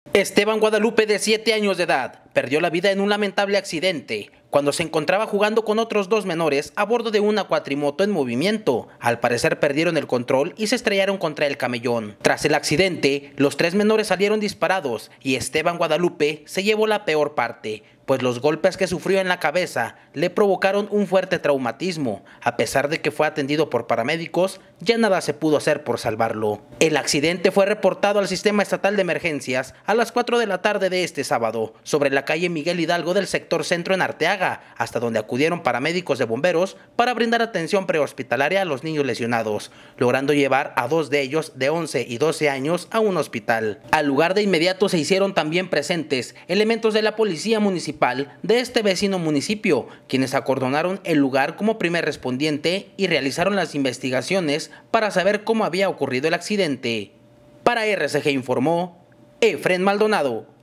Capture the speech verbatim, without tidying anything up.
Esteban Guadalupe, de siete años de edad, perdió la vida en un lamentable accidente cuando se encontraba jugando con otros dos menores a bordo de una cuatrimoto en movimiento. Al parecer perdieron el control y se estrellaron contra el camellón. Tras el accidente, los tres menores salieron disparados y Esteban Guadalupe se llevó la peor parte, pues los golpes que sufrió en la cabeza le provocaron un fuerte traumatismo. A pesar de que fue atendido por paramédicos, ya nada se pudo hacer por salvarlo. El accidente fue reportado al Sistema Estatal de Emergencias a las cuatro de la tarde de este sábado, sobre la calle Miguel Hidalgo del sector centro en Arteaga, hasta donde acudieron paramédicos de bomberos para brindar atención prehospitalaria a los niños lesionados, logrando llevar a dos de ellos de once y doce años a un hospital. Al lugar de inmediato se hicieron también presentes elementos de la Policía Municipal de este vecino municipio, quienes acordonaron el lugar como primer respondiente y realizaron las investigaciones para saber cómo había ocurrido el accidente. Para R C G informó Efren Maldonado.